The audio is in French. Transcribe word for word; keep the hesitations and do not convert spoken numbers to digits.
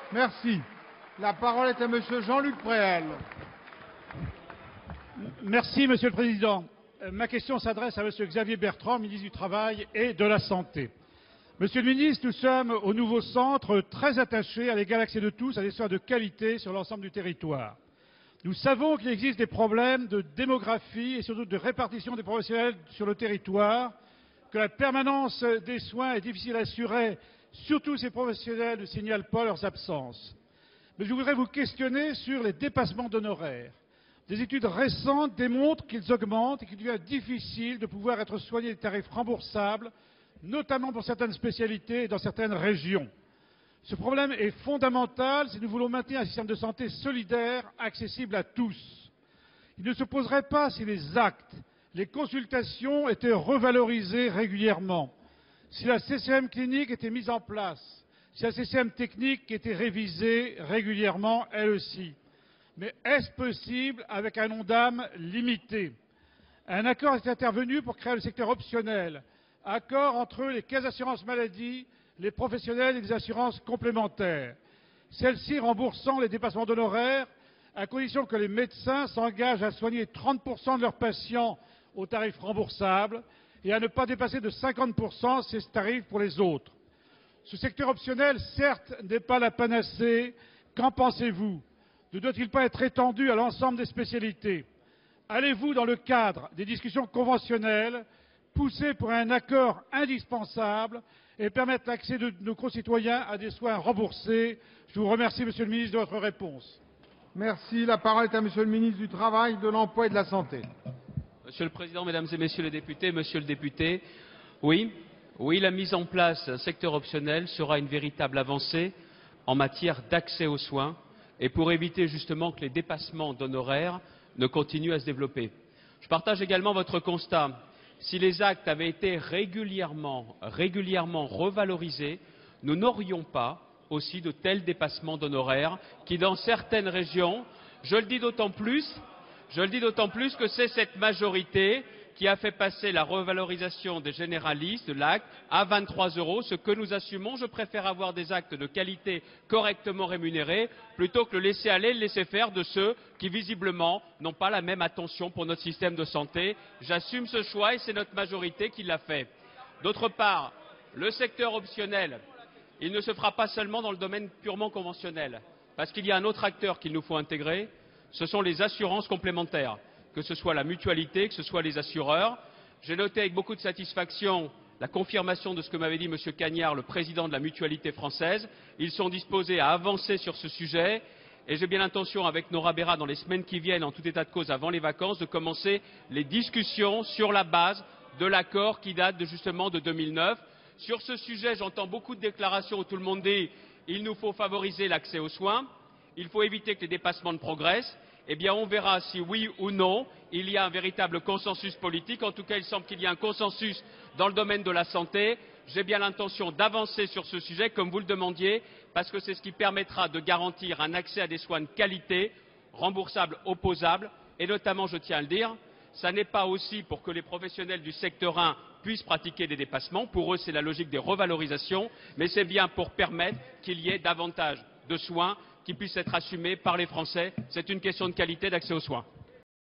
Merci. La parole est à Monsieur Jean-Luc Préal. Merci, Monsieur le Président. Ma question s'adresse à Monsieur Xavier Bertrand, ministre du Travail et de la Santé. Monsieur le ministre, nous sommes au nouveau centre très attachés à l'égal accès de tous à des soins de qualité sur l'ensemble du territoire. Nous savons qu'il existe des problèmes de démographie et surtout de répartition des professionnels sur le territoire, que la permanence des soins est difficile à assurer, surtout ces professionnels ne signalent pas leurs absences. Mais je voudrais vous questionner sur les dépassements d'honoraires. Des études récentes démontrent qu'ils augmentent et qu'il devient difficile de pouvoir être soigné des tarifs remboursables, notamment pour certaines spécialités et dans certaines régions. Ce problème est fondamental si nous voulons maintenir un système de santé solidaire, accessible à tous. Il ne se poserait pas si les actes, les consultations étaient revalorisés régulièrement, si la C C M clinique était mise en place, si la C C M technique était révisée régulièrement, elle aussi. Mais est-ce possible avec un ONDAM limité? Un accord est intervenu pour créer le secteur optionnel, accord entre les caisses d'assurance maladie, les professionnels et les assurances complémentaires. Celles-ci remboursant les dépassements d'honoraires à condition que les médecins s'engagent à soigner trente pour cent de leurs patients au tarif remboursable et à ne pas dépasser de cinquante pour cent ces tarifs pour les autres. Ce secteur optionnel, certes, n'est pas la panacée. Qu'en pensez-vous? Ne doit-il pas être étendu à l'ensemble des spécialités? Allez-vous, dans le cadre des discussions conventionnelles, pousser pour un accord indispensable et permettre l'accès de nos concitoyens à des soins remboursés? Je vous remercie, Monsieur le ministre, de votre réponse. Merci. La parole est à Monsieur le ministre du Travail, de l'Emploi et de la Santé. Monsieur le Président, Mesdames et Messieurs les députés, Monsieur le député, oui, oui, la mise en place d'un secteur optionnel sera une véritable avancée en matière d'accès aux soins et pour éviter justement que les dépassements d'honoraires ne continuent à se développer. Je partage également votre constat. Si les actes avaient été régulièrement, régulièrement revalorisés, nous n'aurions pas aussi de tels dépassements d'honoraires qui, dans certaines régions, je le dis d'autant plus, je le dis d'autant plus que c'est cette majorité qui a fait passer la revalorisation des généralistes, de l'acte, à vingt-trois euros, ce que nous assumons. Je préfère avoir des actes de qualité correctement rémunérés plutôt que le laisser aller, le laisser faire de ceux qui, visiblement, n'ont pas la même attention pour notre système de santé. J'assume ce choix et c'est notre majorité qui l'a fait. D'autre part, le secteur optionnel, il ne se fera pas seulement dans le domaine purement conventionnel, parce qu'il y a un autre acteur qu'il nous faut intégrer, ce sont les assurances complémentaires. Que ce soit la mutualité, que ce soit les assureurs. J'ai noté avec beaucoup de satisfaction la confirmation de ce que m'avait dit M. Cagnard, le président de la mutualité française. Ils sont disposés à avancer sur ce sujet et j'ai bien l'intention, avec Nora Berra, dans les semaines qui viennent, en tout état de cause avant les vacances, de commencer les discussions sur la base de l'accord qui date de, justement de deux mille neuf. Sur ce sujet, j'entends beaucoup de déclarations où tout le monde dit il nous faut favoriser l'accès aux soins, il faut éviter que les dépassements ne progressent. Eh bien, on verra si oui ou non il y a un véritable consensus politique. En tout cas, il semble qu'il y a un consensus dans le domaine de la santé. J'ai bien l'intention d'avancer sur ce sujet, comme vous le demandiez, parce que c'est ce qui permettra de garantir un accès à des soins de qualité, remboursables, opposables, et notamment, je tiens à le dire, ça n'est pas aussi pour que les professionnels du secteur un puissent pratiquer des dépassements. Pour eux, c'est la logique des revalorisations, mais c'est bien pour permettre qu'il y ait davantage de soins qui puissent être assumés par les Français. C'est une question de qualité d'accès aux soins.